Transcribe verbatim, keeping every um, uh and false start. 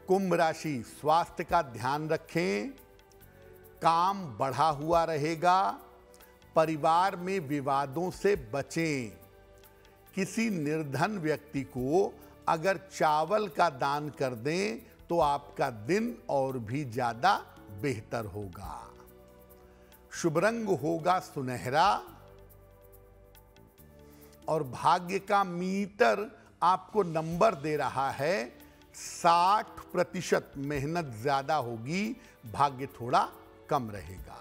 कुंभ राशि, स्वास्थ्य का ध्यान रखें, काम बढ़ा हुआ रहेगा, परिवार में विवादों से बचें। किसी निर्धन व्यक्ति को अगर चावल का दान कर दें तो आपका दिन और भी ज्यादा बेहतर होगा। शुभ रंग होगा सुनहरा और भाग्य का मीटर आपको नंबर दे रहा है साठ प्रतिशत। मेहनत ज्यादा होगी, भाग्य थोड़ा कम रहेगा।